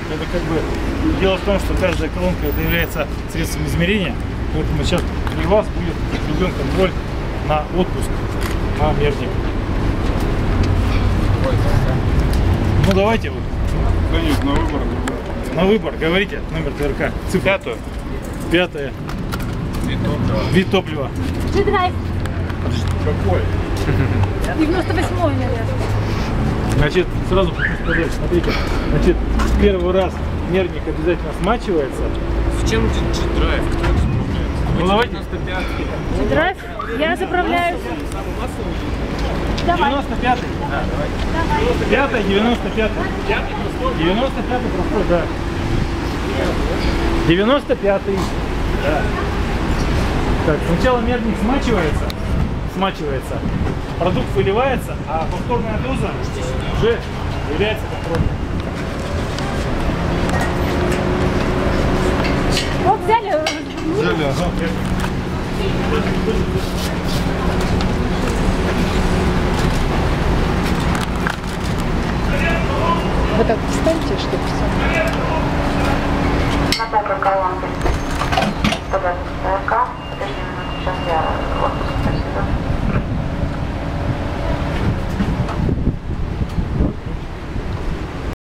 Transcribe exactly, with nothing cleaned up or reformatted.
Это как бы дело в том, что каждая колонка это является средством измерения, поэтому сейчас при вас будет введен контроль на отпуск на мерник. Ну давайте вот. Да нет, на выбор. На выбор, говорите номер ТРК. Цифра. Пятую. Пятая. Вид топлива. Вид топлива. G-Drive. Какой? девяносто восьмой, наверное. Значит, сразу хочу сказать, смотрите, значит, первый раз мерник обязательно смачивается. В чем G-Drive? Кто это заправляет? Ну давайте. G-Drive, я заправляюсь. Давай. девяносто пятый. Да, давай. Пятый, девяносто пятый. девяносто пятый простой, да. девяносто пятый. Да. Так, сначала мерник смачивается. Смачивается. Продукт выливается, а повторная доза уже является контрольной. Вот взяли. Взяли, ага. Вы так встаньте, чтобы все. На пятой колонке. Подать ТРК. Подожди минуту, сейчас я вот